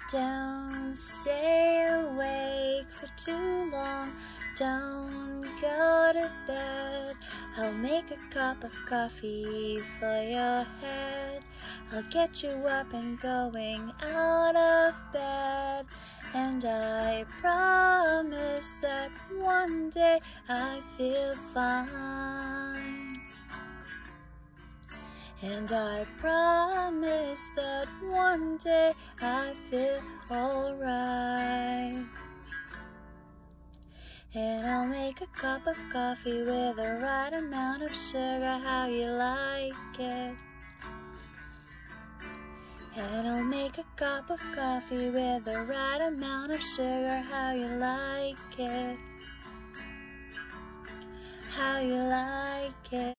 Don't stay awake for too long. Don't go to bed. I'll make a cup of coffee for your head. I'll get you up and going out of bed. And I promise that one day I feel fine. And I promise that one day I feel alright. And I'll make a cup of coffee with the right amount of sugar, how you like it. And I'll make a cup of coffee with the right amount of sugar, how you like it. How you like it.